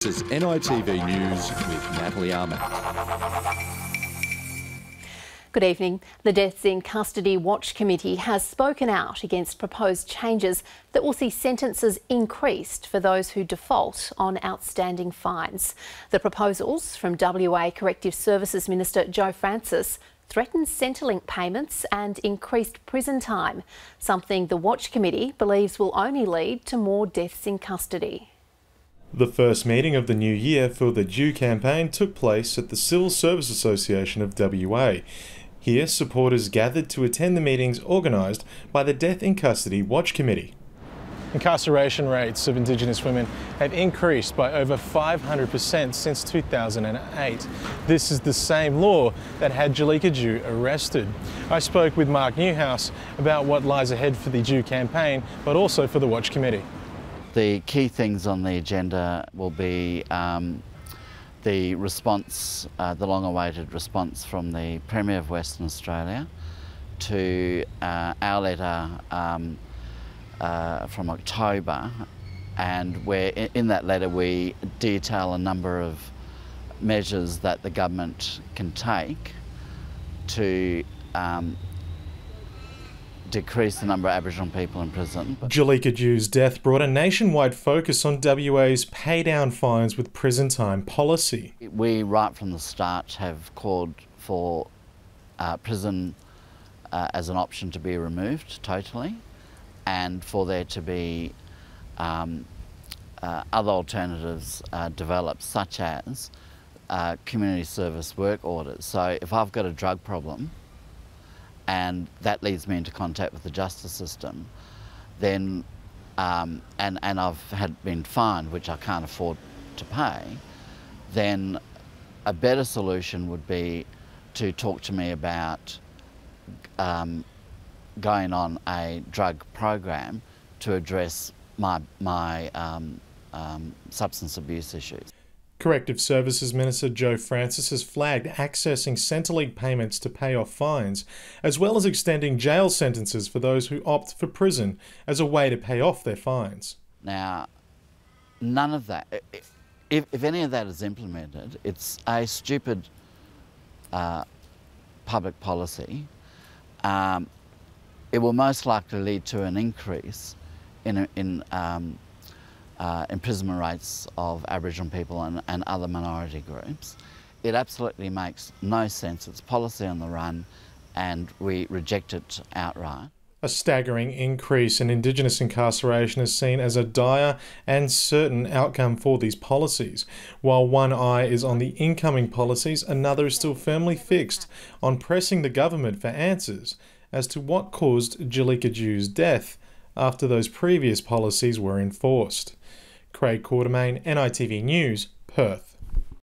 This is NITV News with Natalie Armand. Good evening. The Deaths in Custody Watch Committee has spoken out against proposed changes that will see sentences increased for those who default on outstanding fines. The proposals from WA Corrective Services Minister Joe Francis threaten Centrelink payments and increased prison time, something the Watch Committee believes will only lead to more deaths in custody. The first meeting of the new year for the Due campaign took place at the Civil Service Association of WA. Here, supporters gathered to attend the meetings organised by the Death in Custody Watch Committee. Incarceration rates of Indigenous women have increased by over 500% since 2008. This is the same law that had Julika Dew arrested. I spoke with Mark Newhouse about what lies ahead for the Due campaign, but also for the Watch Committee. The key things on the agenda will be the response, the long-awaited response from the Premier of Western Australia to our letter from October, and where in that letter we detail a number of measures that the government can take to decrease the number of Aboriginal people in prison. Julika Dew's death brought a nationwide focus on WA's pay down fines with prison time policy. We, right from the start, have called for prison as an option to be removed totally, and for there to be other alternatives developed, such as community service work orders. So if I've got a drug problem and that leads me into contact with the justice system, then and I've been fined, which I can't afford to pay, then a better solution would be to talk to me about going on a drug program to address my substance abuse issues. Corrective Services Minister Joe Francis has flagged accessing Centrelink payments to pay off fines, as well as extending jail sentences for those who opt for prison as a way to pay off their fines. Now, none of that, if any of that is implemented, it's a stupid public policy. It will most likely lead to an increase in imprisonment rates of Aboriginal people and other minority groups. It absolutely makes no sense. It's policy on the run, and we reject it outright. A staggering increase in Indigenous incarceration is seen as a dire and certain outcome for these policies. While one eye is on the incoming policies, another is still firmly fixed on pressing the government for answers as to what caused Julika Dew's death after those previous policies were enforced. Craig Quartermain, NITV News, Perth.